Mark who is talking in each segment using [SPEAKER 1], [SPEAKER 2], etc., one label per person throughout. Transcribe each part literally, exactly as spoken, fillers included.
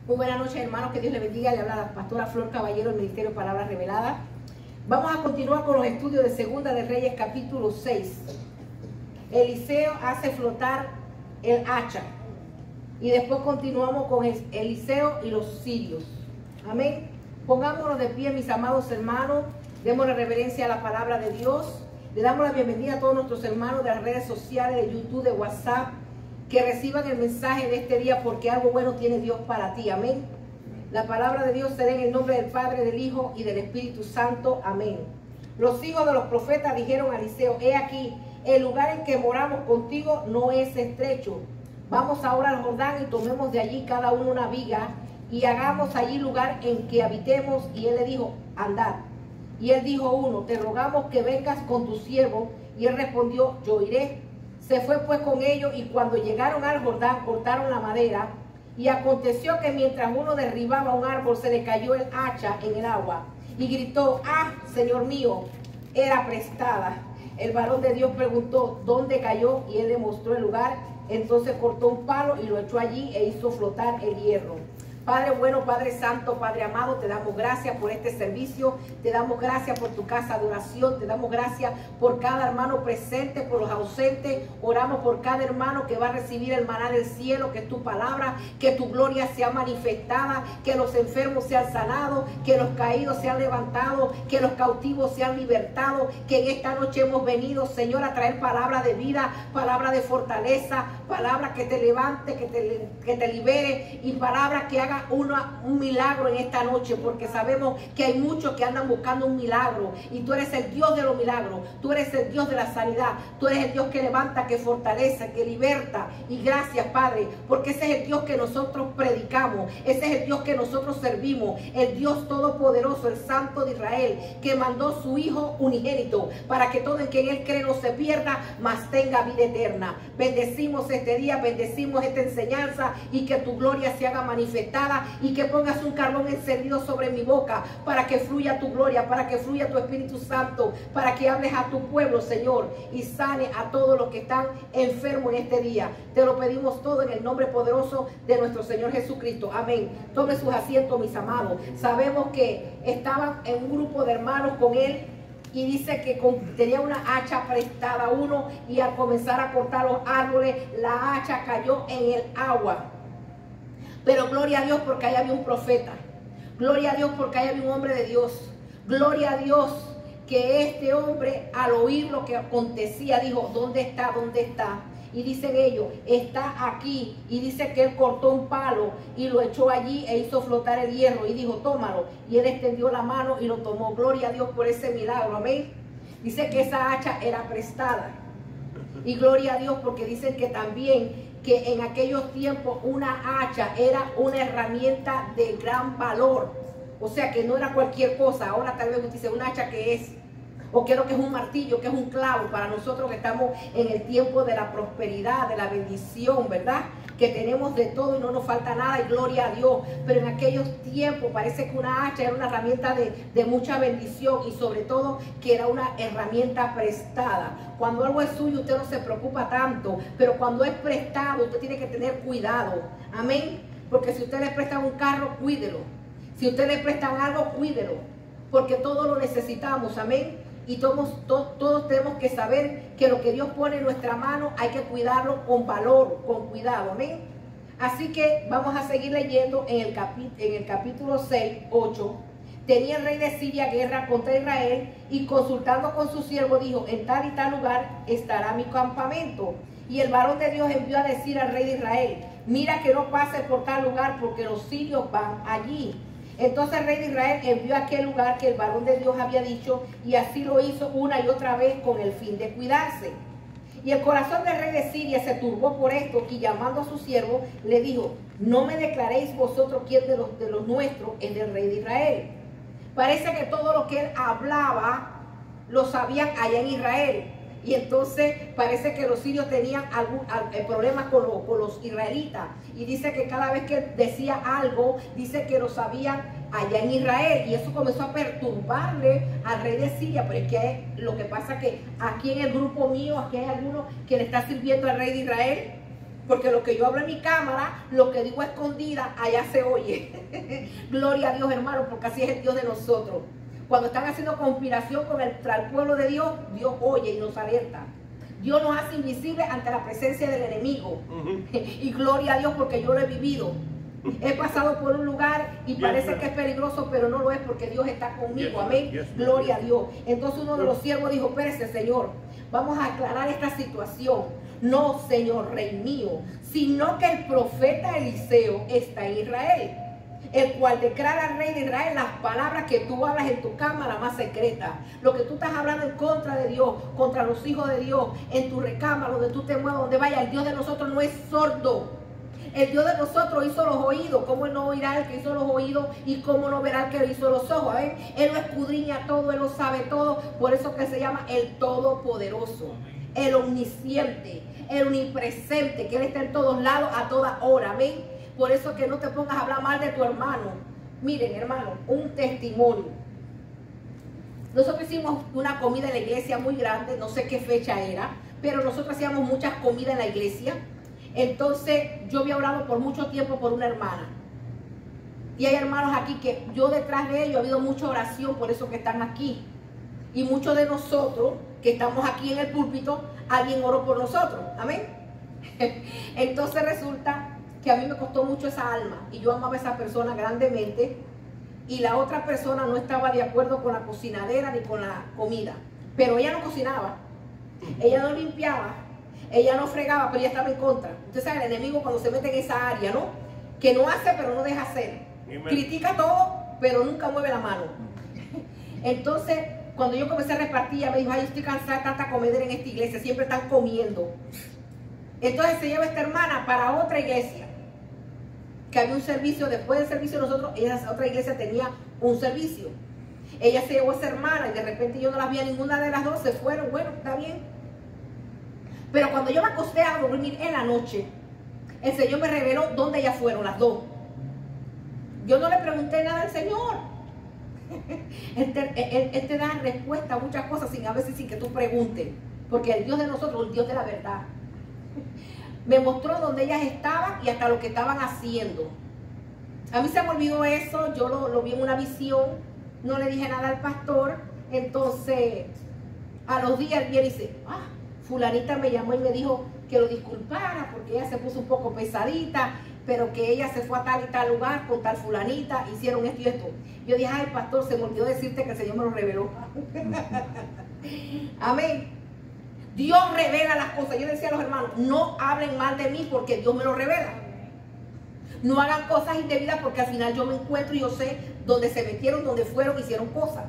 [SPEAKER 1] Muy buenas noches, hermanos, que Dios les bendiga. Le habla la pastora Flor Caballero del Ministerio Palabras Reveladas. Vamos a continuar con los estudios de Segunda de Reyes, capítulo seis. Eliseo hace flotar el hacha. Y después continuamos con Eliseo y los sirios. Amén. Pongámonos de pie, mis amados hermanos. Demos la reverencia a la palabra de Dios. Le damos la bienvenida a todos nuestros hermanos de las redes sociales, de YouTube, de WhatsApp, que reciban el mensaje de este día, porque algo bueno tiene Dios para ti. Amén. La palabra de Dios se da en el nombre del Padre, del Hijo y del Espíritu Santo. Amén. Los hijos de los profetas dijeron a Eliseo: he aquí, el lugar en que moramos contigo no es estrecho. Vamos ahora al Jordán y tomemos de allí cada uno una viga y hagamos allí lugar en que habitemos. Y él le dijo: andad. Y él dijo uno: te rogamos que vengas con tu siervo. Y él respondió: yo iré. Se fue pues con ellos, y cuando llegaron al Jordán cortaron la madera. Y aconteció que mientras uno derribaba un árbol, se le cayó el hacha en el agua y gritó: ah, Señor mío, era prestada. El varón de Dios preguntó: ¿dónde cayó? Y él le mostró el lugar. Entonces cortó un palo y lo echó allí e hizo flotar el hierro. Padre bueno, Padre santo, Padre amado, te damos gracias por este servicio, te damos gracias por tu casa de oración, te damos gracias por cada hermano presente, por los ausentes. Oramos por cada hermano que va a recibir el maná del cielo, que es tu palabra, que tu gloria sea manifestada, que los enfermos sean sanados, que los caídos sean levantados, que los cautivos sean libertados, que en esta noche hemos venido, Señor, a traer palabra de vida, palabra de fortaleza, palabra que te levante, que te, que te libere, y palabra que haga Una, un milagro en esta noche, porque sabemos que hay muchos que andan buscando un milagro, y tú eres el Dios de los milagros, tú eres el Dios de la sanidad, tú eres el Dios que levanta, que fortalece, que liberta. Y gracias, Padre, porque ese es el Dios que nosotros predicamos, ese es el Dios que nosotros servimos, el Dios todopoderoso, el Santo de Israel, que mandó su Hijo unigénito para que todo el que en él cree no se pierda, mas tenga vida eterna. Bendecimos este día, bendecimos esta enseñanza, y que tu gloria se haga manifestada, y que pongas un carbón encendido sobre mi boca, para que fluya tu gloria, para que fluya tu Espíritu Santo, para que hables a tu pueblo, Señor, y sane a todos los que están enfermos en este día. Te lo pedimos todo en el nombre poderoso de nuestro Señor Jesucristo. Amén. Tome sus asientos, mis amados. Sabemos que estaban en un grupo de hermanos con él, y dice que tenía una hacha prestada uno, y al comenzar a cortar los árboles, la hacha cayó en el agua. Pero gloria a Dios porque ahí había un profeta. Gloria a Dios porque ahí había un hombre de Dios. Gloria a Dios que este hombre, al oír lo que acontecía, dijo: ¿dónde está? ¿Dónde está? Y dicen ellos: está aquí. Y dice que él cortó un palo y lo echó allí e hizo flotar el hierro. Y dijo: tómalo. Y él extendió la mano y lo tomó. Gloria a Dios por ese milagro. Amén. Dice que esa hacha era prestada. Y gloria a Dios porque dicen que también que en aquellos tiempos una hacha era una herramienta de gran valor. O sea que no era cualquier cosa. Ahora tal vez usted dice: ¿una hacha qué es? O creo que es un martillo, que es un clavo. Para nosotros que estamos en el tiempo de la prosperidad, de la bendición, ¿verdad? Que tenemos de todo y no nos falta nada, y gloria a Dios. Pero en aquellos tiempos parece que una hacha era una herramienta de, de mucha bendición, y sobre todo que era una herramienta prestada. Cuando algo es suyo usted no se preocupa tanto, pero cuando es prestado usted tiene que tener cuidado. Amén. Porque si usted le presta un carro, cuídelo. Si usted le prestan algo, cuídelo, porque todos lo necesitamos. Amén. Y todos, to, todos tenemos que saber que lo que Dios pone en nuestra mano hay que cuidarlo con valor, con cuidado. Amén. Así que vamos a seguir leyendo en el, capi, en el capítulo seis, ocho. Tenía el rey de Siria guerra contra Israel, y consultando con su siervo dijo: en tal y tal lugar estará mi campamento. Y el varón de Dios envió a decir al rey de Israel: mira que no pases por tal lugar, porque los sirios van allí. Entonces el rey de Israel envió a aquel lugar que el varón de Dios había dicho, y así lo hizo una y otra vez con el fin de cuidarse. Y el corazón del rey de Siria se turbó por esto, y llamando a su siervo le dijo: no me declaréis vosotros quién de los, de los nuestros es del rey de Israel. Parece que todo lo que él hablaba lo sabían allá en Israel. Y entonces parece que los sirios tenían algún problema con, lo, con los israelitas. Y dice que cada vez que decía algo, dice que lo sabían allá en Israel. Y eso comenzó a perturbarle al rey de Siria. Pero es que lo que pasa es que aquí en el grupo mío, aquí hay alguno que le está sirviendo al rey de Israel. Porque lo que yo hablo en mi cámara, lo que digo escondida, allá se oye. Gloria a Dios, hermano, porque así es el Dios de nosotros. Cuando están haciendo conspiración contra el pueblo de Dios, Dios oye y nos alerta. Dios nos hace invisibles ante la presencia del enemigo. Uh-huh. Y gloria a Dios porque yo lo he vivido. He pasado por un lugar y yes, parece man. que es peligroso, pero no lo es porque Dios está conmigo. Yes, amén. Yes, gloria a Dios. Entonces uno de los siervos dijo, espérese, Señor, vamos a aclarar esta situación. No, Señor, Rey mío, sino que el profeta Eliseo está en Israel, el cual declara al rey de Israel las palabras que tú hablas en tu cámara más secreta. Lo que tú estás hablando en contra de Dios, contra los hijos de Dios, en tu recámara, donde tú te muevas, donde vaya. El Dios de nosotros no es sordo. El Dios de nosotros hizo los oídos. ¿Cómo él no oirá el que hizo los oídos? ¿Y cómo no verá el que hizo los ojos? ¿Ven? Él lo escudriña todo, él lo sabe todo. Por eso que se llama el Todopoderoso, el Omnisciente, el Omnipresente, que él está en todos lados a toda hora. Amén. Por eso que no te pongas a hablar mal de tu hermano. Miren, hermano, un testimonio. Nosotros hicimos una comida en la iglesia muy grande, no sé qué fecha era, pero nosotros hacíamos muchas comidas en la iglesia. Entonces yo había orado por mucho tiempo por una hermana. Y hay hermanos aquí que yo detrás de ellos ha habido mucha oración, por eso que están aquí. Y muchos de nosotros que estamos aquí en el púlpito, alguien oró por nosotros. Amén. Entonces resulta que a mí me costó mucho esa alma y yo amaba a esa persona grandemente, y la otra persona no estaba de acuerdo con la cocinadera ni con la comida, pero ella no cocinaba, ella no limpiaba, ella no fregaba, pero ella estaba en contra. Usted sabe, el enemigo cuando se mete en esa área, ¿no? Que no hace pero no deja hacer. Amen. Critica todo pero nunca mueve la mano. Entonces cuando yo comencé a repartir, ella me dijo, ay, estoy cansada de tanta comedera en esta iglesia, siempre están comiendo. Entonces se lleva esta hermana para otra iglesia, que había un servicio. Después del servicio nosotros, esa otra iglesia tenía un servicio. Ella se llevó a esa hermana y de repente yo no las vi a ninguna de las dos, se fueron. Bueno, está bien. Pero cuando yo me acosté a dormir en la noche, el Señor me reveló dónde ellas fueron, las dos. Yo no le pregunté nada al Señor. Él te, él, él te da respuesta a muchas cosas sin a veces sin que tú preguntes, porque el Dios de nosotros es el Dios de la verdad. Me mostró dónde ellas estaban y hasta lo que estaban haciendo. A mí se me olvidó eso, yo lo, lo vi en una visión, no le dije nada al pastor. Entonces a los días él viene y dice, ah, fulanita me llamó y me dijo que lo disculpara porque ella se puso un poco pesadita, pero que ella se fue a tal y tal lugar con tal fulanita, hicieron esto y esto. Yo dije, ay, pastor, se me olvidó decirte que el Señor me lo reveló. Amén. Dios revela las cosas. Yo decía a los hermanos, no hablen mal de mí porque Dios me lo revela. No hagan cosas indebidas porque al final yo me encuentro y yo sé dónde se metieron, dónde fueron, hicieron cosas.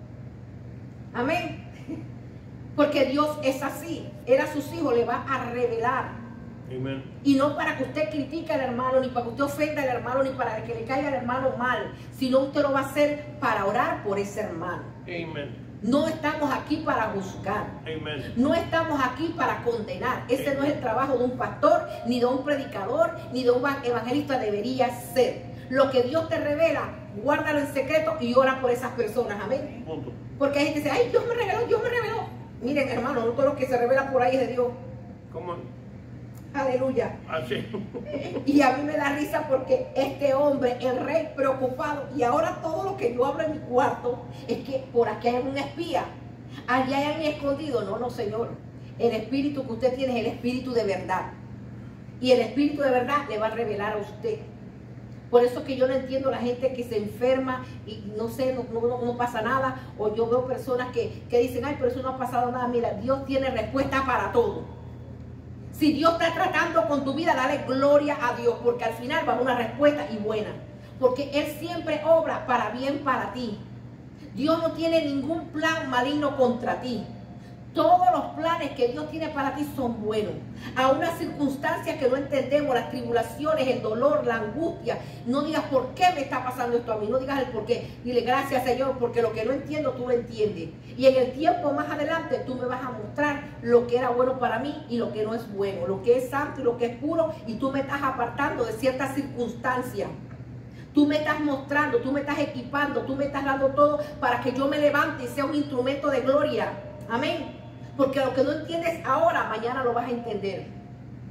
[SPEAKER 1] Amén. Porque Dios es así. Él a sus hijos le va a revelar. Amen. Y no para que usted critique al hermano, ni para que usted ofenda al hermano, ni para que le caiga al hermano mal, sino usted lo va a hacer para orar por ese hermano. Amen. No estamos aquí para juzgar. Amen. No estamos aquí para condenar. Ese Amen. No es el trabajo de un pastor, ni de un predicador, ni de un evangelista. Debería ser. Lo que Dios te revela, guárdalo en secreto y ora por esas personas. Amén. Punto. Porque hay gente que dice, ay, Dios me reveló, Dios me reveló. Miren, hermano, no todo lo que se revela por ahí es de Dios. ¿Cómo? Aleluya. Así. Y a mí me da risa porque este hombre, el rey, preocupado, y ahora todo lo que yo hablo en mi cuarto es que por aquí hay un espía, allá hay alguien escondido. No, no, Señor. El espíritu que usted tiene es el espíritu de verdad. Y el espíritu de verdad le va a revelar a usted. Por eso que yo no entiendo la gente que se enferma y no sé, no, no, no pasa nada. O yo veo personas que, que dicen, ay, pero eso no ha pasado nada. Mira, Dios tiene respuesta para todo. Si Dios está tratando con tu vida, dale gloria a Dios, porque al final va a haber una respuesta y buena. Porque Él siempre obra para bien para ti. Dios no tiene ningún plan maligno contra ti. Todos los planes que Dios tiene para ti son buenos. A unas circunstancias que no entendemos, las tribulaciones, el dolor, la angustia. No digas por qué me está pasando esto a mí. No digas el por qué. Dile gracias, Señor, porque lo que no entiendo tú lo entiendes. Y en el tiempo más adelante tú me vas a mostrar lo que era bueno para mí y lo que no es bueno. Lo que es santo y lo que es puro. Y tú me estás apartando de ciertas circunstancias. Tú me estás mostrando, tú me estás equipando, tú me estás dando todo para que yo me levante y sea un instrumento de gloria. Amén. Porque lo que no entiendes ahora, mañana lo vas a entender.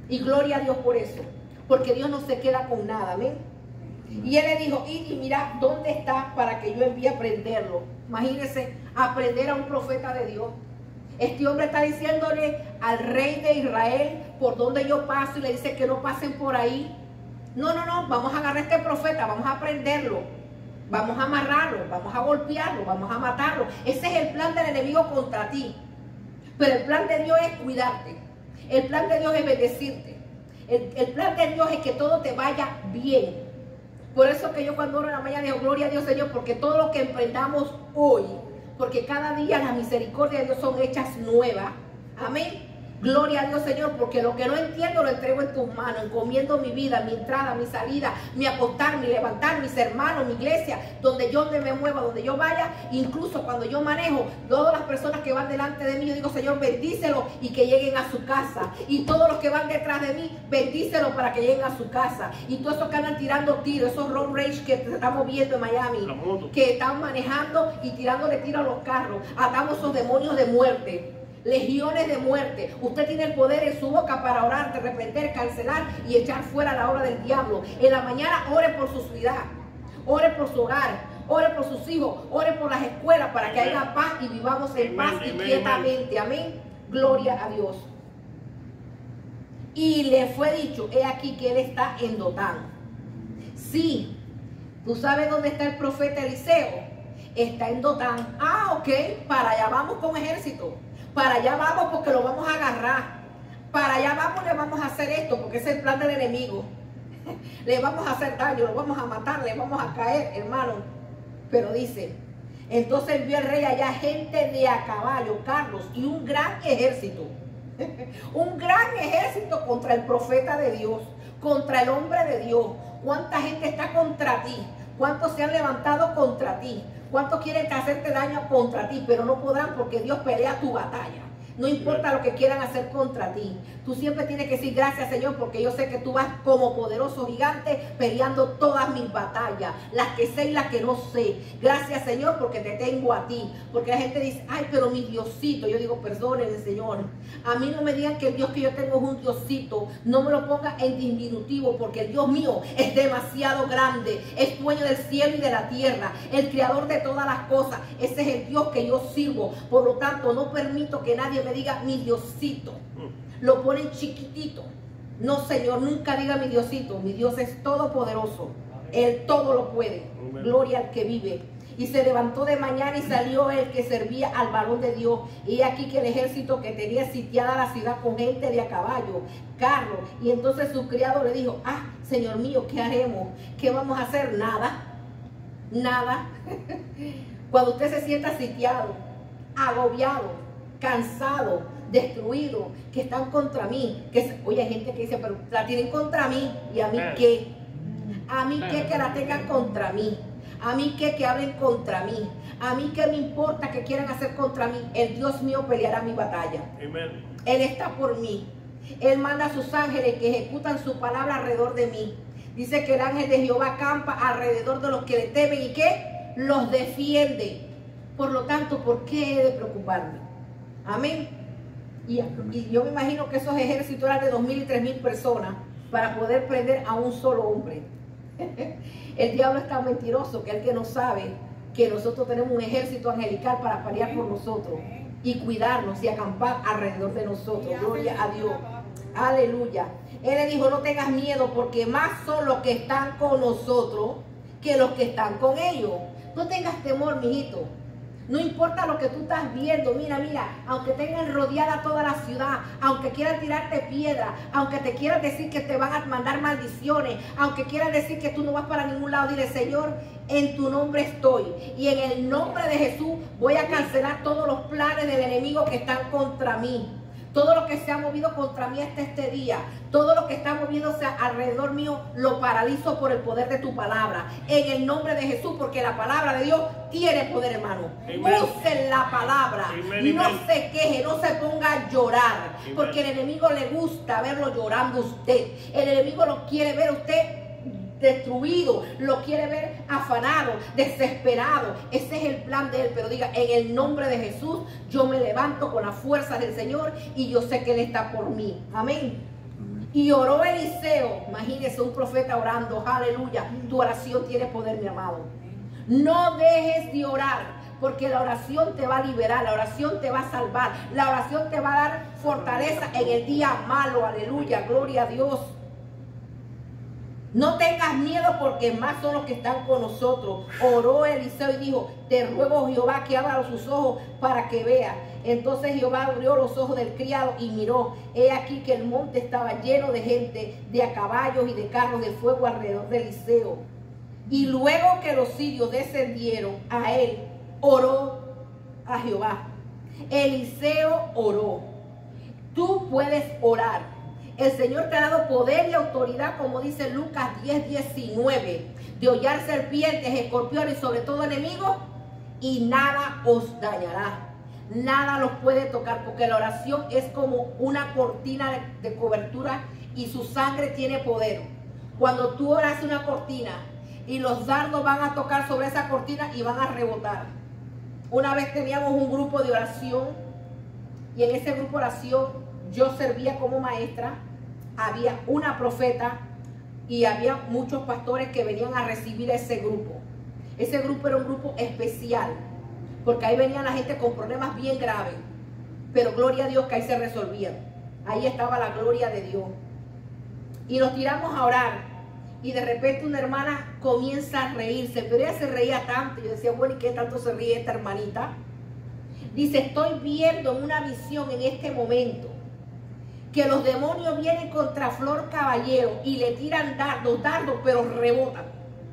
[SPEAKER 1] Y gloria a Dios por eso, porque Dios no se queda con nada, amén. Y él le dijo, id y mira dónde está para que yo envíe a prenderlo. Imagínense, aprender a un profeta de Dios. Este hombre está diciéndole al rey de Israel por donde yo paso y le dice que no pasen por ahí. No, no, no, vamos a agarrar a este profeta, vamos a prenderlo, vamos a amarrarlo, vamos a golpearlo, vamos a matarlo. Ese es el plan del enemigo contra ti. Pero el plan de Dios es cuidarte. El plan de Dios es bendecirte. El, el plan de Dios es que todo te vaya bien. Por eso que yo cuando oro en la mañana digo, gloria a Dios, Señor, porque todo lo que emprendamos hoy, porque cada día las misericordias de Dios son hechas nuevas. Amén. Gloria a Dios, Señor, porque lo que no entiendo lo entrego en tus manos. Encomiendo mi vida, mi entrada, mi salida, mi acostar, mi levantar, mis hermanos, mi iglesia, donde yo me mueva, donde yo vaya, incluso cuando yo manejo, todas las personas que van delante de mí, yo digo, Señor, bendícelo y que lleguen a su casa. Y todos los que van detrás de mí, bendícelo para que lleguen a su casa. Y todos esos que andan tirando tiros, esos road rage que estamos viendo en Miami, que están manejando y tirándole tiros a los carros, atamos esos demonios de muerte. Legiones de muerte. Usted tiene el poder en su boca para orar, de reprender, cancelar y echar fuera la obra del diablo. En la mañana ore por su ciudad, ore por su hogar, ore por sus hijos, ore por las escuelas para que haya paz y vivamos en paz y quietamente. Amén. Gloria a Dios. Y le fue dicho, he aquí que él está en Dotán. Sí, ¿tú sabes dónde está el profeta Eliseo? Está en Dotán. Ah, ok, para allá vamos con ejército. Para allá vamos porque lo vamos a agarrar. Para allá vamos, le vamos a hacer esto porque es el plan del enemigo. Le vamos a hacer daño, lo vamos a matar, le vamos a caer, hermano. Pero dice, entonces vio el rey allá gente de a caballo, carros y un gran ejército. Un gran ejército contra el profeta de Dios, contra el hombre de Dios. ¿Cuánta gente está contra ti? ¿Cuántos se han levantado contra ti? ¿Cuántos quieren hacerte daño contra ti? Pero no podrán porque Dios pelea tu batalla. No importa lo que quieran hacer contra ti. Tú siempre tienes que decir gracias, Señor, porque yo sé que tú vas como poderoso gigante peleando todas mis batallas, las que sé y las que no sé. Gracias, Señor, porque te tengo a ti. Porque la gente dice, ay, pero mi Diosito. Yo digo, perdónenme, Señor. A mí no me digan que el Dios que yo tengo es un Diosito. No me lo ponga en diminutivo, porque el Dios mío es demasiado grande. Es dueño del cielo y de la tierra, el creador de todas las cosas. Ese es el Dios que yo sirvo. Por lo tanto, no permito que nadie me diga mi Diosito. Lo ponen chiquitito. No, Señor, nunca diga mi Diosito. Mi Dios es todopoderoso. Él todo lo puede. Gloria al que vive. Y se levantó de mañana y salió el que servía al varón de Dios. Y aquí que el ejército que tenía sitiada la ciudad con gente de a caballo, carro. Y entonces su criado le dijo, ah, Señor mío, ¿qué haremos? ¿Qué vamos a hacer? Nada. Nada. Cuando usted se sienta sitiado, agobiado, cansado, destruido, que están contra mí, que oye, hay gente que dice, pero la tienen contra mí, y a mí qué, a mí qué que la tengan contra mí, a mí qué que hablen contra mí, a mí qué me importa que quieran hacer contra mí. El Dios mío peleará mi batalla. Amen. Él está por mí. Él manda a sus ángeles que ejecutan su palabra alrededor de mí. Dice que el ángel de Jehová campa alrededor de los que le temen y que los defiende. Por lo tanto, ¿por qué he de preocuparme? Amén. Y, y yo me imagino que esos ejércitos eran de dos mil y tres mil personas para poder prender a un solo hombre. El diablo es tan mentiroso que el que no sabe que nosotros tenemos un ejército angelical para pelear por nosotros y cuidarnos y acampar alrededor de nosotros. Gloria a Dios. Aleluya. Él le dijo, no tengas miedo porque más son los que están con nosotros que los que están con ellos. No tengas temor, mijito. No importa lo que tú estás viendo, mira, mira, aunque tengan rodeada toda la ciudad, aunque quieran tirarte piedra, aunque te quieran decir que te van a mandar maldiciones, aunque quieran decir que tú no vas para ningún lado, dile, Señor, en tu nombre estoy. Y en el nombre de Jesús voy a cancelar todos los planes del enemigo que están contra mí. Todo lo que se ha movido contra mí hasta este día, todo lo que está moviéndose alrededor mío, lo paralizo por el poder de tu palabra. En el nombre de Jesús, porque la palabra de Dios tiene poder, hermano. Usen la palabra. Amen, no amen. Se queje, no se ponga a llorar. Amen. Porque el enemigo le gusta verlo llorando a usted. El enemigo lo quiere ver a usted destruido, lo quiere ver afanado, desesperado. Ese es el plan de él. Pero diga, en el nombre de Jesús, yo me levanto con la fuerza del Señor y yo sé que Él está por mí. Amén. Y oró Eliseo. Imagínese un profeta orando. Aleluya. Tu oración tiene poder, mi amado. No dejes de orar, porque la oración te va a liberar, la oración te va a salvar, la oración te va a dar fortaleza en el día malo. Aleluya, gloria a Dios. No tengas miedo, porque más son los que están con nosotros. Oró Eliseo y dijo: te ruego, Jehová, que abra sus ojos para que vea. Entonces Jehová abrió los ojos del criado y miró. He aquí que el monte estaba lleno de gente, de a caballos y de carros de fuego alrededor de Eliseo. Y luego que los sirios descendieron a él, oró a Jehová. Eliseo oró. Tú puedes orar. El Señor te ha dado poder y autoridad, como dice Lucas diez, diecinueve, de hollar serpientes, escorpiones y sobre todo enemigos, y nada os dañará. Nada los puede tocar, porque la oración es como una cortina de, de cobertura, y su sangre tiene poder. Cuando tú oras una cortina y los dardos van a tocar sobre esa cortina y van a rebotar. Una vez teníamos un grupo de oración, y en ese grupo de oración yo servía como maestra. Había una profeta y había muchos pastores que venían a recibir a ese grupo. Ese grupo era un grupo especial, porque ahí venía la gente con problemas bien graves, pero gloria a Dios que ahí se resolvían. Ahí estaba la gloria de Dios. Y nos tiramos a orar, y de repente una hermana comienza a reírse, pero ella se reía tanto. Yo decía: bueno, ¿y qué tanto se ríe esta hermanita? Dice: estoy viendo en una visión en este momento que los demonios vienen contra Flor Caballero y le tiran dardos, dardos, pero rebotan.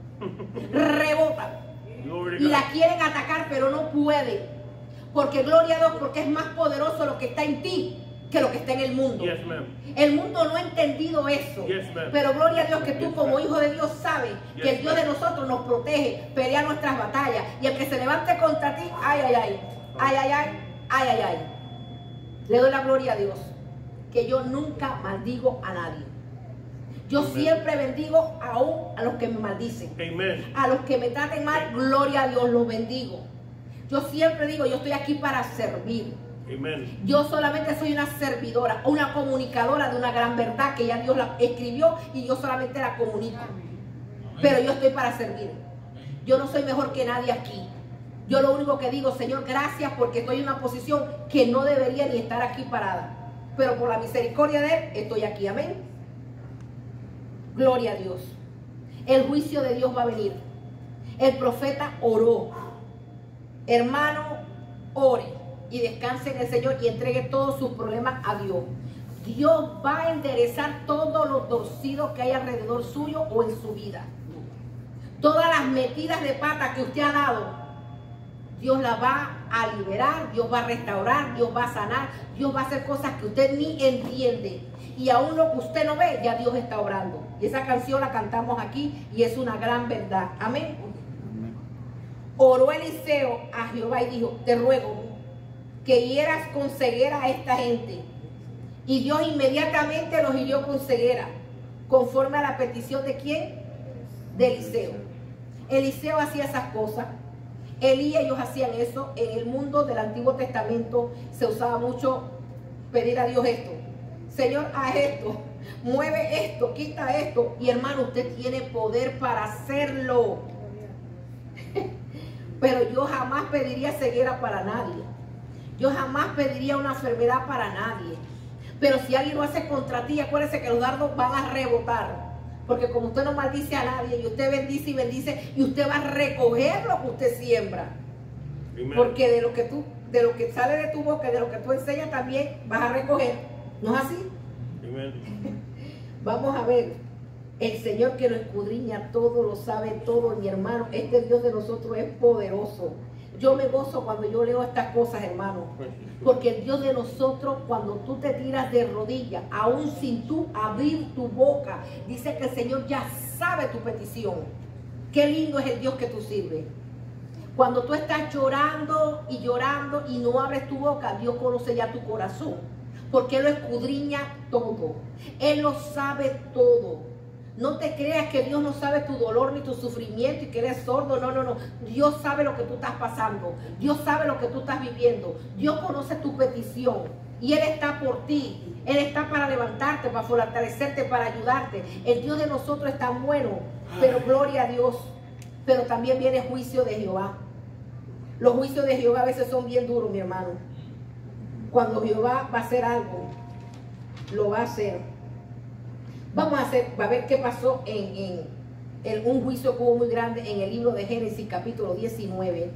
[SPEAKER 1] Rebotan. Y la quieren atacar, pero no pueden. Porque gloria a Dios, porque es más poderoso lo que está en ti que lo que está en el mundo.
[SPEAKER 2] Yes,
[SPEAKER 1] el mundo no ha entendido eso.
[SPEAKER 2] Yes,
[SPEAKER 1] pero gloria a Dios que tú,
[SPEAKER 2] yes,
[SPEAKER 1] como hijo de Dios, sabes
[SPEAKER 2] yes,
[SPEAKER 1] que el Dios de nosotros nos protege, pelea nuestras batallas. Y el que se levante contra ti, ay, ay, ay, ay, ay, ay, ay, ay, ay. Le doy la gloria a Dios, que yo nunca maldigo a nadie. Yo Amen. Siempre bendigo aún a los que me maldicen.
[SPEAKER 2] Amen.
[SPEAKER 1] A los que me traten mal, gloria a Dios, los bendigo. Yo siempre digo: yo estoy aquí para servir.
[SPEAKER 2] Amen.
[SPEAKER 1] Yo solamente soy una servidora, una comunicadora de una gran verdad que ya Dios la escribió y yo solamente la comunico. Pero yo estoy para servir. Yo no soy mejor que nadie aquí. Yo lo único que digo: Señor, gracias, porque estoy en una posición que no debería ni estar aquí parada, pero por la misericordia de Él estoy aquí. Amén. Gloria a Dios. El juicio de Dios va a venir. El profeta oró. Hermano, ore y descanse en el Señor y entregue todos sus problemas a Dios. Dios va a enderezar todos los torcidos que hay alrededor suyo o en su vida. Todas las metidas de pata que usted ha dado, Dios las va a liberar, Dios va a restaurar, Dios va a sanar, Dios va a hacer cosas que usted ni entiende. Y aún lo que usted no ve, ya Dios está obrando. Y esa canción la cantamos aquí y es una gran verdad. Amén. Oró Eliseo a Jehová y dijo: te ruego que hieras con ceguera a esta gente. Y Dios inmediatamente los hirió con ceguera, conforme a la petición de ¿quién? De Eliseo. Eliseo hacía esas cosas. Elías, ellos hacían eso. En el mundo del Antiguo Testamento se usaba mucho pedir a Dios esto: Señor, haz esto, mueve esto, quita esto. Y hermano, usted tiene poder para hacerlo. Pero yo jamás pediría ceguera para nadie. Yo jamás pediría una enfermedad para nadie. Pero si alguien lo hace contra ti, acuérdese que los dardos van a rebotar. Porque como usted no maldice a nadie, y usted bendice y bendice, y usted va a recoger lo que usted siembra. Amen. Porque de lo que tú, de lo que sale de tu boca, de lo que tú enseñas, también vas a recoger. ¿No es así?
[SPEAKER 2] Amen.
[SPEAKER 1] Vamos a ver. El Señor, que lo escudriña todo, lo sabe todo, mi hermano. Este Dios de nosotros es poderoso. Yo me gozo cuando yo leo estas cosas, hermano. Porque el Dios de nosotros, cuando tú te tiras de rodillas, aún sin tú abrir tu boca, dice que el Señor ya sabe tu petición. Qué lindo es el Dios que tú sirves. Cuando tú estás llorando y llorando y no abres tu boca, Dios conoce ya tu corazón. Porque Él lo escudriña todo. Él lo sabe todo. No te creas que Dios no sabe tu dolor ni tu sufrimiento y que eres sordo. No, no, no. Dios sabe lo que tú estás pasando. Dios sabe lo que tú estás viviendo. Dios conoce tu petición y Él está por ti. Él está para levantarte, para fortalecerte, para ayudarte. El Dios de nosotros es tan bueno, pero gloria a Dios. Pero también viene juicio de Jehová. Los juicios de Jehová a veces son bien duros, mi hermano. Cuando Jehová va a hacer algo, lo va a hacer. Vamos a hacer, va a ver qué pasó en, en, en un juicio que hubo muy grande en el libro de Génesis capítulo diecinueve.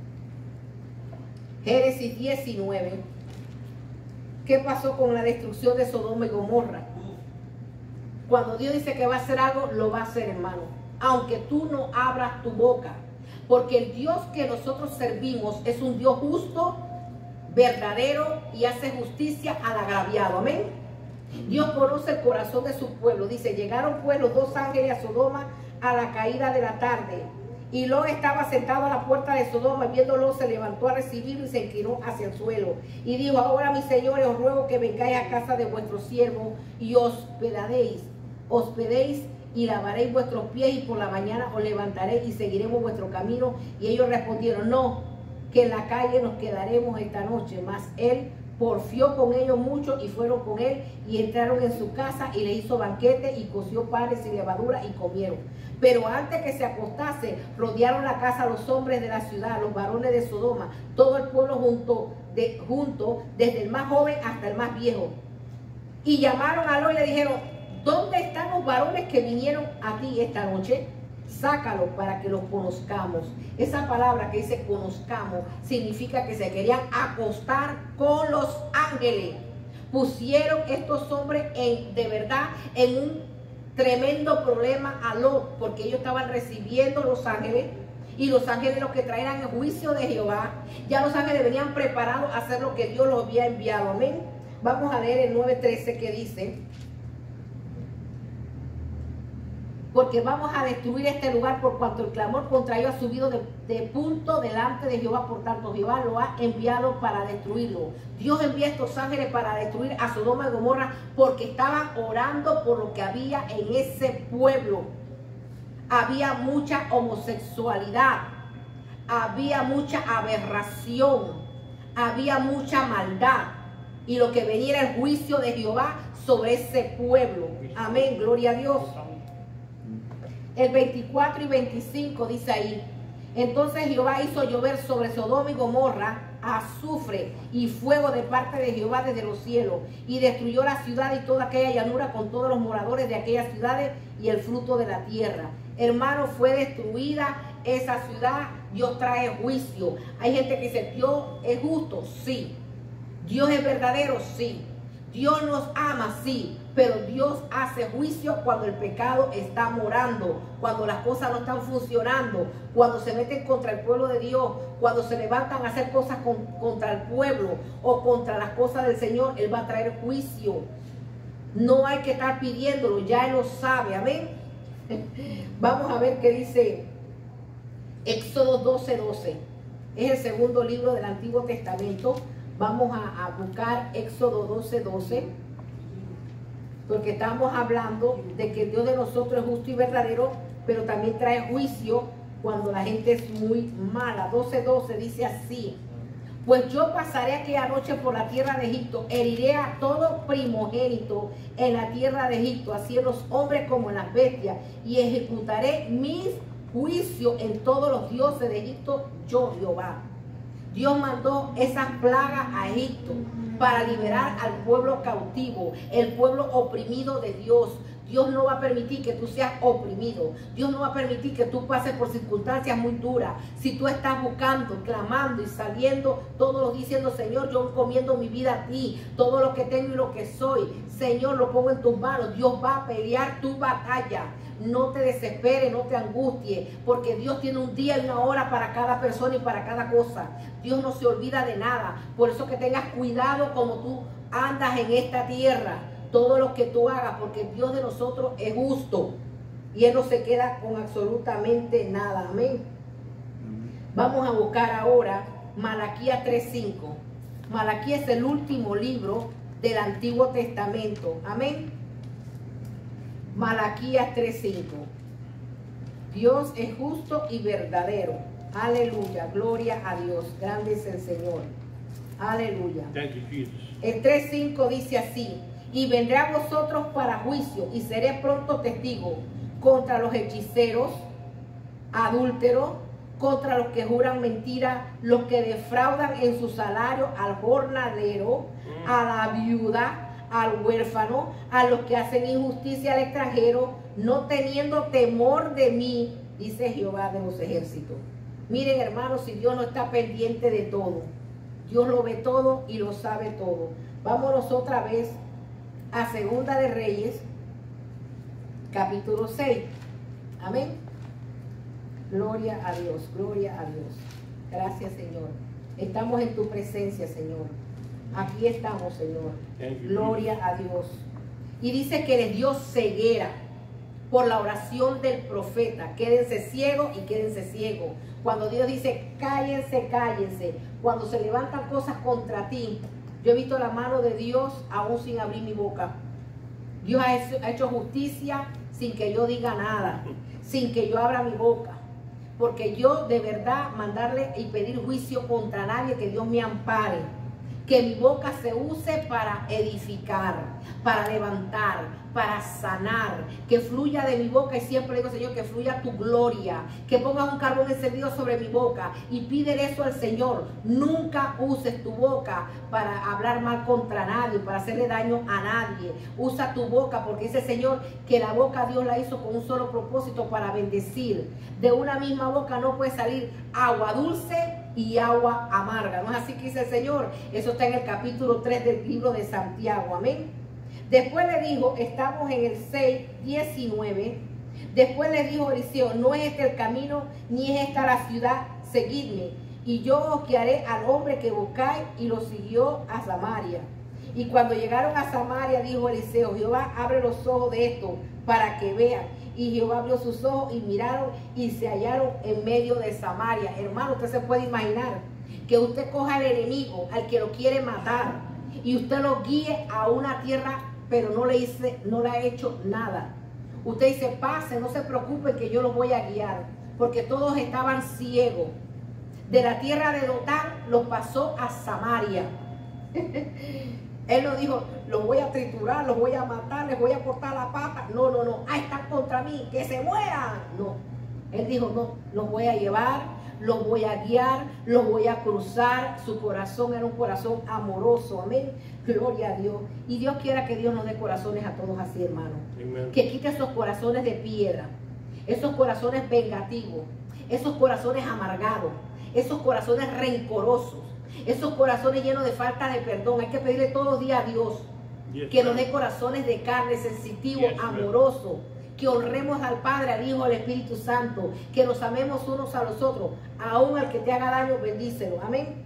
[SPEAKER 1] Génesis diecinueve. ¿Qué pasó con la destrucción de Sodoma y Gomorra? Cuando Dios dice que va a hacer algo, lo va a hacer, hermano. Aunque tú no abras tu boca. Porque el Dios que nosotros servimos es un Dios justo, verdadero y hace justicia al agraviado. Amén. Dios conoce el corazón de su pueblo. Dice, llegaron pues los dos ángeles a Sodoma a la caída de la tarde. Y Lot estaba sentado a la puerta de Sodoma, y viéndolo se levantó a recibirlo y se inclinó hacia el suelo. Y dijo, ahora mis señores, os ruego que vengáis a casa de vuestro siervo y hospedaréis, hospedéis y lavaréis vuestros pies, y por la mañana os levantaréis y seguiremos vuestro camino. Y ellos respondieron, no, que en la calle nos quedaremos esta noche. Mas él porfió con ellos mucho y fueron con él y entraron en su casa y le hizo banquete y coció panes y levadura y comieron. Pero antes que se acostase, rodearon la casa los hombres de la ciudad, los varones de Sodoma, todo el pueblo junto, de, junto desde el más joven hasta el más viejo. Y llamaron a Lot y le dijeron, ¿dónde están los varones que vinieron a ti esta noche? Sácalos para que los conozcamos. Esa palabra que dice conozcamos significa que se querían acostar con los ángeles. Pusieron estos hombres en, de verdad en un tremendo problema a Lot, porque ellos estaban recibiendo los ángeles, y los ángeles los que traían el juicio de Jehová. Ya los ángeles venían preparados a hacer lo que Dios los había enviado. Amén. Vamos a leer el nueve trece que dice, porque vamos a destruir este lugar por cuanto el clamor contra ellos ha subido de, de punto delante de Jehová, por tanto Jehová lo ha enviado para destruirlo. Dios envía estos ángeles para destruir a Sodoma y Gomorra porque estaban orando por lo que había en ese pueblo. Había mucha homosexualidad, había mucha aberración, había mucha maldad, y lo que venía era el juicio de Jehová sobre ese pueblo. Amén, gloria a Dios. El veinticuatro y veinticinco dice ahí, entonces Jehová hizo llover sobre Sodoma y Gomorra azufre y fuego de parte de Jehová desde los cielos, y destruyó la ciudad y toda aquella llanura con todos los moradores de aquellas ciudades y el fruto de la tierra. Hermano, fue destruida esa ciudad. Dios trae juicio. Hay gente que dice, Dios es justo, sí. Dios es verdadero, sí. Dios nos ama, sí, pero Dios hace juicio cuando el pecado está morando, cuando las cosas no están funcionando, cuando se meten contra el pueblo de Dios, cuando se levantan a hacer cosas con, contra el pueblo o contra las cosas del Señor. Él va a traer juicio. No hay que estar pidiéndolo, ya Él lo sabe. Amén. Vamos a ver qué dice Éxodo doce doce. Es el segundo libro del Antiguo Testamento. Vamos a, a buscar Éxodo doce doce, porque estamos hablando de que el Dios de nosotros es justo y verdadero, pero también trae juicio cuando la gente es muy mala. doce doce dice así, pues yo pasaré aquella noche por la tierra de Egipto, heriré a todo primogénito en la tierra de Egipto, así en los hombres como en las bestias, y ejecutaré mis juicios en todos los dioses de Egipto, yo Jehová. Dios mandó esas plagas a Egipto para liberar al pueblo cautivo, el pueblo oprimido de Dios. Dios no va a permitir que tú seas oprimido. Dios no va a permitir que tú pases por circunstancias muy duras. Si tú estás buscando, clamando y saliendo todos los días diciendo, Señor, yo encomiendo mi vida a ti. Todo lo que tengo y lo que soy, Señor, lo pongo en tus manos. Dios va a pelear tu batalla. No te desesperes, no te angusties, porque Dios tiene un día y una hora para cada persona y para cada cosa. Dios no se olvida de nada. Por eso que tengas cuidado como tú andas en esta tierra. Todo lo que tú hagas, porque el Dios de nosotros es justo y Él no se queda con absolutamente nada. Amén. Vamos a buscar ahora Malaquías tres cinco. Malaquías es el último libro del Antiguo Testamento. Amén. Malaquías tres cinco. Dios es justo y verdadero. Aleluya, gloria a Dios. Grande es el Señor. Aleluya.
[SPEAKER 2] Thank you, Jesus.
[SPEAKER 1] El tres cinco dice así: y vendré a vosotros para juicio, y seré pronto testigo contra los hechiceros, adúlteros, contra los que juran mentira, los que defraudan en su salario al jornalero, a la viuda, al huérfano, a los que hacen injusticia al extranjero, no teniendo temor de mí, dice Jehová de los ejércitos. Miren, hermanos, si Dios no está pendiente de todo, Dios lo ve todo y lo sabe todo. Vámonos otra vez a Segunda de Reyes, capítulo seis. Amén. Gloria a Dios, gloria a Dios. Gracias, Señor. Estamos en tu presencia, Señor. Aquí estamos, Señor. Gloria a Dios. Y dice que les dio ceguera por la oración del profeta. Quédense ciegos y quédense ciegos. Cuando Dios dice cállense, cállense. Cuando se levantan cosas contra ti, yo he visto la mano de Dios aún sin abrir mi boca. Dios ha hecho justicia sin que yo diga nada, sin que yo abra mi boca. Porque yo de verdad mandarle y pedir juicio contra nadie, que Dios me ampare. Que mi boca se use para edificar, para levantar, para sanar. Que fluya de mi boca, y siempre digo, Señor, que fluya tu gloria. Que pongas un carbón encendido sobre mi boca. Y pídele eso al Señor. Nunca uses tu boca para hablar mal contra nadie, para hacerle daño a nadie. Usa tu boca, porque dice el Señor que la boca Dios la hizo con un solo propósito, para bendecir. De una misma boca no puede salir agua dulce y agua amarga. ¿No es así que dice el Señor? Eso está en el capítulo tres del libro de Santiago. Amén. Después le dijo, estamos en el seis, diecinueve. Después le dijo Eliseo, no es este el camino, ni es esta la ciudad, seguidme. Y yo os guiaré al hombre que buscáis. Y lo siguió a Samaria. Y cuando llegaron a Samaria, dijo Eliseo, Jehová, abre los ojos de esto para que vean. Y Jehová abrió sus ojos y miraron y se hallaron en medio de Samaria. Hermano, usted se puede imaginar que usted coja al enemigo, al que lo quiere matar, y usted lo guíe a una tierra, pero no le, hice, no le ha hecho nada. Usted dice, pase, no se preocupe que yo lo voy a guiar, porque todos estaban ciegos. De la tierra de Dotán los pasó a Samaria. Él no dijo, los voy a triturar, los voy a matar, les voy a cortar la pata. No, no, no. Ah, están contra mí, que se mueran. No. Él dijo, no, los voy a llevar, los voy a guiar, los voy a cruzar. Su corazón era un corazón amoroso. Amén. Gloria a Dios. Y Dios quiera que Dios nos dé corazones a todos así, hermano. Amen. Que quite esos corazones de piedra, esos corazones vengativos, esos corazones amargados, esos corazones rencorosos, esos corazones llenos de falta de perdón. Hay que pedirle todos los días a Dios yes, que nos dé corazones de carne, sensitivos, yes, amorosos. Que honremos al Padre, al Hijo, al Espíritu Santo. Que nos amemos unos a los otros. Aún al que te haga daño, bendícelo. Amén.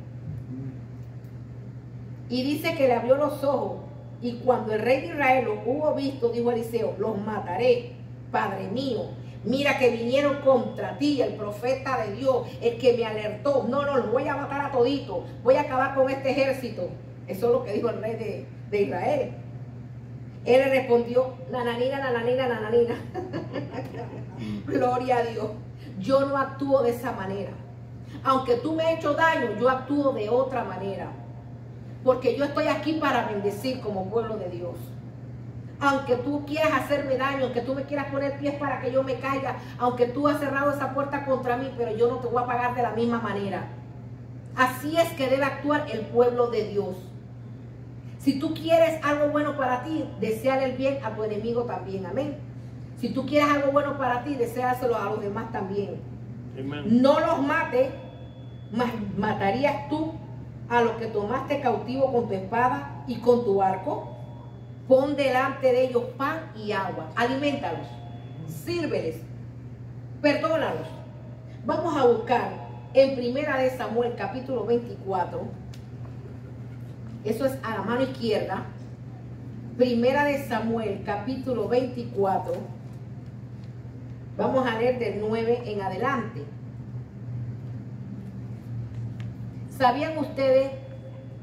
[SPEAKER 1] Y dice que le abrió los ojos. Y cuando el rey de Israel los hubo visto, dijo Eliseo, los mataré, Padre mío. Mira que vinieron contra ti, el profeta de Dios, el que me alertó. No, no, los voy a matar a todito. Voy a acabar con este ejército. Eso es lo que dijo el rey de, de Israel. Él le respondió, nananina, nananina, nananina. Gloria a Dios. Yo no actúo de esa manera. Aunque tú me has hecho daño, yo actúo de otra manera. Porque yo estoy aquí para bendecir como pueblo de Dios. Aunque tú quieras hacerme daño, aunque tú me quieras poner pies para que yo me caiga, aunque tú has cerrado esa puerta contra mí, pero yo no te voy a pagar de la misma manera. Así es que debe actuar el pueblo de Dios. Si tú quieres algo bueno para ti, deséale el bien a tu enemigo también. Amén. Si tú quieres algo bueno para ti, deséaselo a los demás también. Amen. No los mates, mas matarías tú a los que tomaste cautivo con tu espada y con tu arco. Pon delante de ellos pan y agua. Aliméntalos. Sírveles. Perdónalos. Vamos a buscar en Primera de Samuel, capítulo veinticuatro. Eso es a la mano izquierda. Primera de Samuel, capítulo veinticuatro. Vamos a leer del nueve en adelante. ¿Sabían ustedes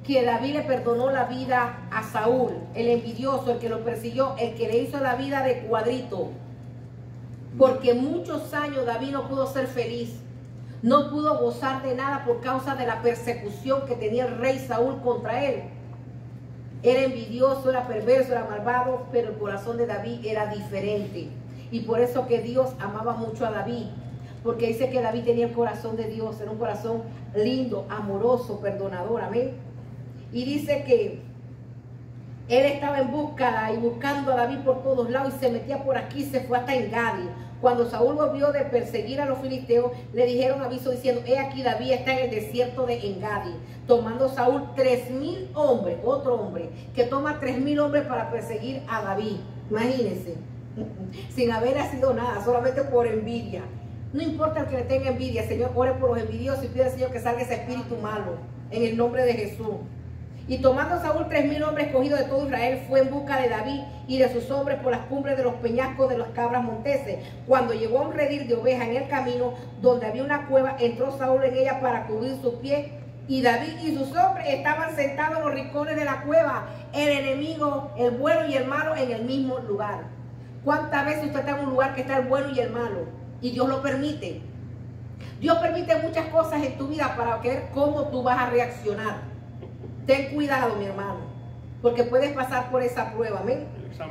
[SPEAKER 1] que David le perdonó la vida a Saúl, el envidioso, el que lo persiguió, el que le hizo la vida de cuadrito. Porque muchos años David no pudo ser feliz, no pudo gozar de nada por causa de la persecución que tenía el rey Saúl contra él. Era envidioso, era perverso, era malvado, pero el corazón de David era diferente. Y por eso que Dios amaba mucho a David, porque dice que David tenía el corazón de Dios, era un corazón lindo, amoroso, perdonador, amén. Y dice que él estaba en busca y buscando a David por todos lados y se metía por aquí, se fue hasta Engadi. Cuando Saúl volvió de perseguir a los filisteos, le dijeron aviso diciendo, he aquí David está en el desierto de Engadi, tomando Saúl tres mil hombres, otro hombre, que toma tres mil hombres para perseguir a David. Imagínense, sin haber sido nada, solamente por envidia. No importa el que le tenga envidia, Señor, ore por los envidiosos y pide al Señor que salga ese espíritu malo, en el nombre de Jesús. Y tomando Saúl tres mil hombres escogidos de todo Israel, fue en busca de David y de sus hombres por las cumbres de los peñascos de las cabras monteses. Cuando llegó a un redil de ovejas en el camino, donde había una cueva, entró Saúl en ella para cubrir sus pies. Y David y sus hombres estaban sentados en los rincones de la cueva, el enemigo, el bueno y el malo en el mismo lugar. ¿Cuántas veces usted está en un lugar que está el bueno y el malo? Y Dios lo permite. Dios permite muchas cosas en tu vida para ver cómo tú vas a reaccionar. Ten cuidado, mi hermano, porque puedes pasar por esa prueba, amén.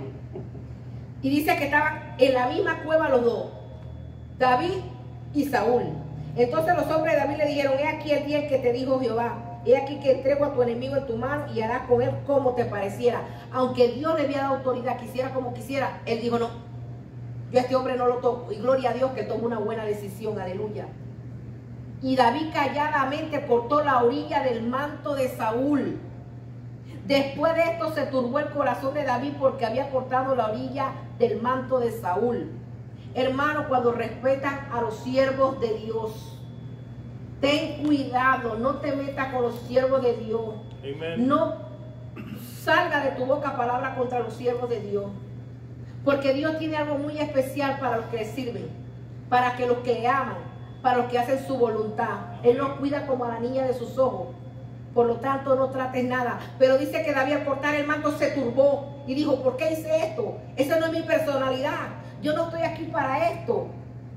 [SPEAKER 1] Y dice que estaban en la misma cueva los dos, David y Saúl. Entonces los hombres de David le dijeron, he aquí el día en que te dijo Jehová, he aquí que entrego a tu enemigo en tu mano y harás con él como te pareciera. Aunque Dios le había dado autoridad, quisiera como quisiera, él dijo, no, yo a este hombre no lo toco. Y gloria a Dios que tomó una buena decisión, aleluya. Y David calladamente cortó la orilla del manto de Saúl. Después de esto se turbó el corazón de David porque había cortado la orilla del manto de Saúl. Hermano, cuando respetan a los siervos de Dios, ten cuidado, no te metas con los siervos de Dios. Amen. No salga de tu boca palabra contra los siervos de Dios. Porque Dios tiene algo muy especial para los que le sirven, para que los que le aman, para los que hacen su voluntad. Él nos cuida como a la niña de sus ojos. Por lo tanto, no trates nada. Pero dice que David al cortar el manto se turbó y dijo, ¿por qué hice esto? Esa no es mi personalidad. Yo no estoy aquí para esto.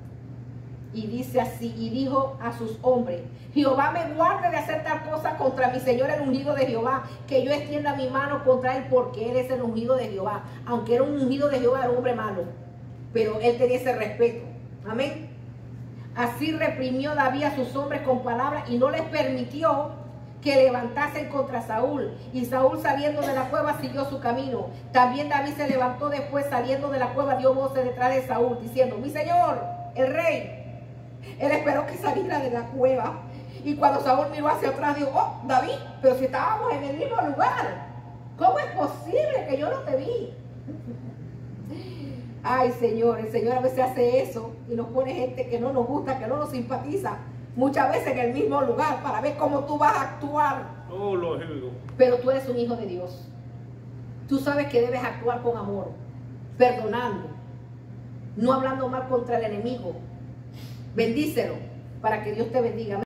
[SPEAKER 1] Y dice así, y dijo a sus hombres, Jehová me guarde de hacer tal cosa contra mi Señor el ungido de Jehová, que yo extienda mi mano contra él, porque él es el ungido de Jehová. Aunque era un ungido de Jehová, era un hombre malo, pero él tenía ese respeto. Amén. Así reprimió David a sus hombres con palabras y no les permitió que levantasen contra Saúl. Y Saúl, saliendo de la cueva, siguió su camino. También David se levantó después, saliendo de la cueva, dio voces detrás de Saúl, diciendo, mi señor, el rey. Él esperó que saliera de la cueva. Y cuando Saúl miró hacia atrás, dijo, oh, David, pero si estábamos en el mismo lugar, ¿cómo es posible que yo no te vi? Ay, Señor, el Señor a veces hace eso y nos pone gente que no nos gusta, que no nos simpatiza, muchas veces en el mismo lugar para ver cómo tú vas a actuar. Oh, lógico. Pero tú eres un hijo de Dios. Tú sabes que debes actuar con amor, perdonando, no hablando mal contra el enemigo. Bendícelo para que Dios te bendiga.